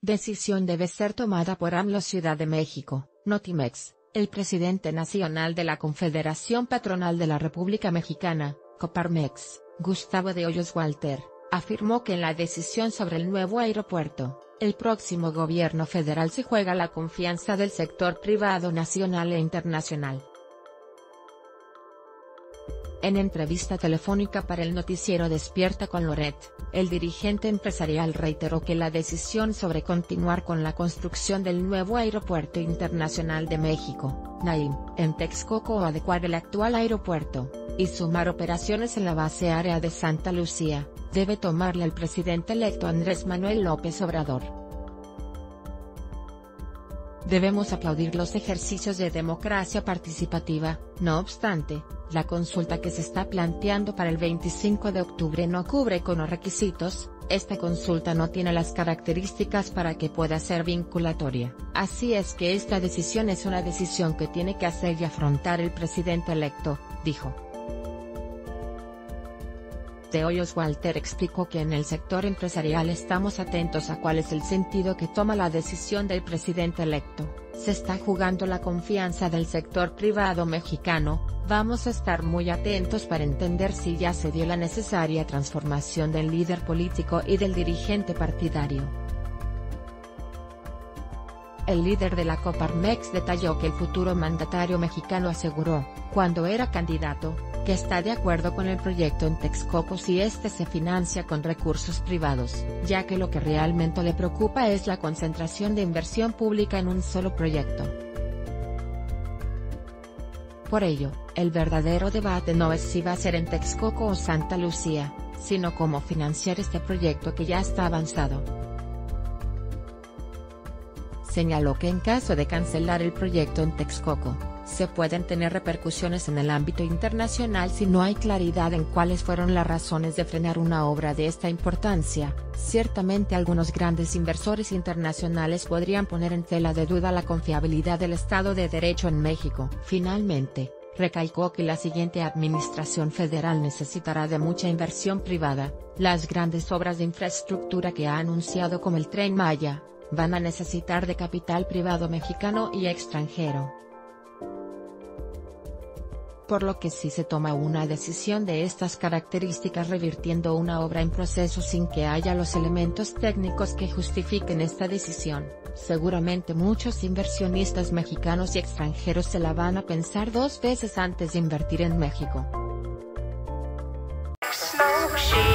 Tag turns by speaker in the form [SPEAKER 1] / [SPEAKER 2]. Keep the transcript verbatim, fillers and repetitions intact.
[SPEAKER 1] Decisión debe ser tomada por AMLO Ciudad de México, Notimex. El presidente nacional de la Confederación Patronal de la República Mexicana, Coparmex, Gustavo de Hoyos Walter, afirmó que en la decisión sobre el nuevo aeropuerto, el próximo gobierno federal se juega la confianza del sector privado nacional e internacional. En entrevista telefónica para el noticiero Despierta con Loret, el dirigente empresarial reiteró que la decisión sobre continuar con la construcción del nuevo Aeropuerto Internacional de México, NAIM, en Texcoco o adecuar el actual aeropuerto, y sumar operaciones en la base aérea de Santa Lucía, debe tomarla el presidente electo Andrés Manuel López Obrador. Debemos aplaudir los ejercicios de democracia participativa, no obstante, la consulta que se está planteando para el veinticinco de octubre no cubre con los requisitos, esta consulta no tiene las características para que pueda ser vinculatoria, así es que esta decisión es una decisión que tiene que hacer y afrontar el presidente electo, dijo. De Hoyos Walter explicó que en el sector empresarial estamos atentos a cuál es el sentido que toma la decisión del presidente electo, se está jugando la confianza del sector privado mexicano, vamos a estar muy atentos para entender si ya se dio la necesaria transformación del líder político y del dirigente partidario. El líder de la Coparmex detalló que el futuro mandatario mexicano aseguró, cuando era candidato, que está de acuerdo con el proyecto en Texcoco si este se financia con recursos privados, ya que lo que realmente le preocupa es la concentración de inversión pública en un solo proyecto. Por ello, el verdadero debate no es si va a ser en Texcoco o Santa Lucía, sino cómo financiar este proyecto que ya está avanzado. Señaló que en caso de cancelar el proyecto en Texcoco, se pueden tener repercusiones en el ámbito internacional si no hay claridad en cuáles fueron las razones de frenar una obra de esta importancia. Ciertamente algunos grandes inversores internacionales podrían poner en tela de duda la confiabilidad del Estado de Derecho en México. Finalmente, recalcó que la siguiente administración federal necesitará de mucha inversión privada, las grandes obras de infraestructura que ha anunciado como el Tren Maya, van a necesitar de capital privado mexicano y extranjero. Por lo que si se toma una decisión de estas características revirtiendo una obra en proceso sin que haya los elementos técnicos que justifiquen esta decisión, seguramente muchos inversionistas mexicanos y extranjeros se la van a pensar dos veces antes de invertir en México.